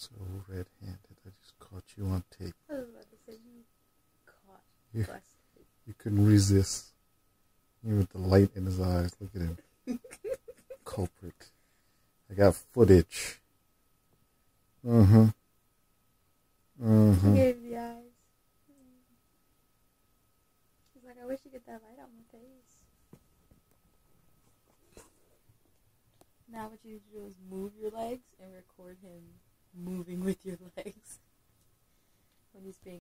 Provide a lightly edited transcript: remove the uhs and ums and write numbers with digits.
So red-handed. I just caught you on tape. I was about to say you caught You, busted. you couldn't resist. Even with the light in his eyes. Look at him. Culprit. I got footage. He gave the eyes. He's like, I wish you could get that light out my face. Now what you do is move your legs and record him moving with your legs when he's being